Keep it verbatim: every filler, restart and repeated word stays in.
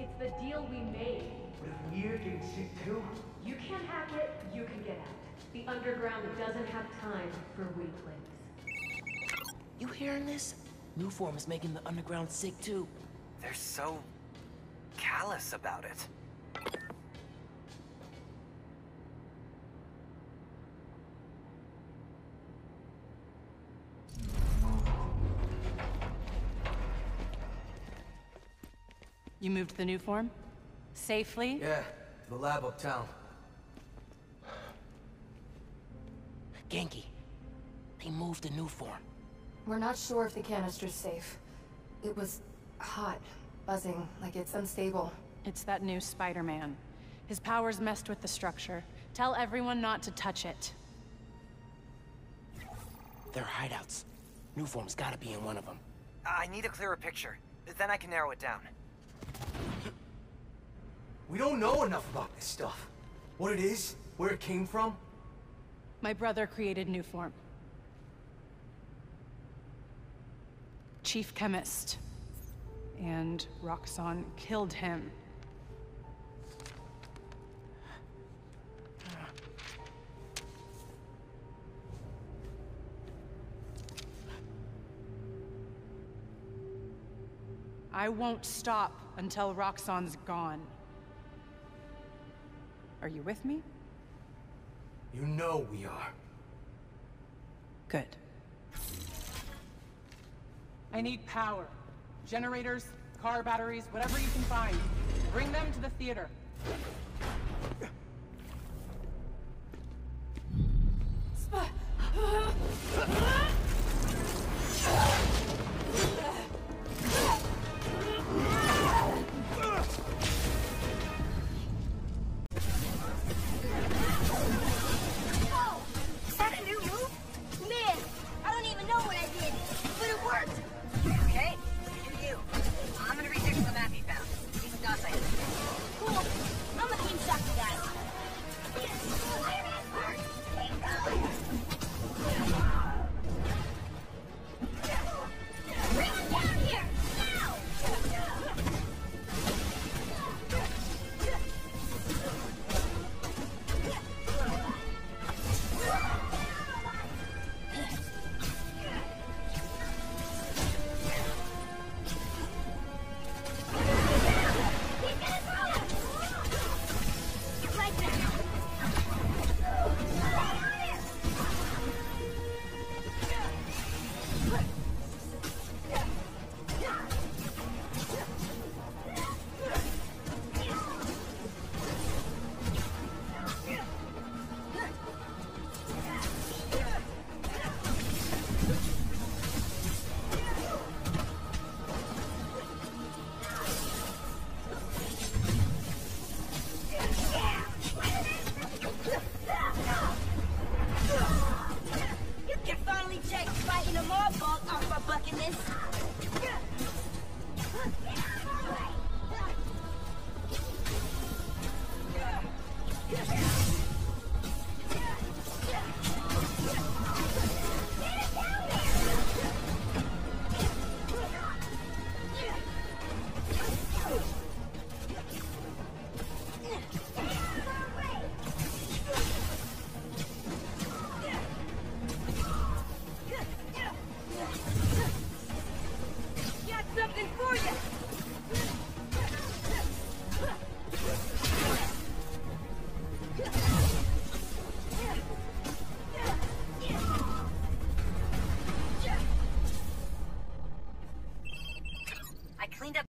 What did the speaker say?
It's the deal we made. But if we're getting sick too? You can't hack it, you can get out. The underground doesn't have time for weaklings. You hearing this? Nuform is making the underground sick too. They're so callous about it. You moved the Nuform? Safely? Yeah, to the lab uptown. Genki, they moved the Nuform. We're not sure if the canister's safe. It was hot, buzzing, like it's unstable. It's that new Spider-Man. His powers messed with the structure. Tell everyone not to touch it. They're hideouts. Nuform's gotta be in one of them. I need a clearer picture. Then I can narrow it down. We don't know enough about this stuff. What it is, where it came from. My brother created Nuform. Chief Chemist. And Roxxon killed him. I won't stop until Roxxon's gone. Are you with me? You know we are. Good. I need power. Generators, car batteries, whatever you can find. Bring them to the theater.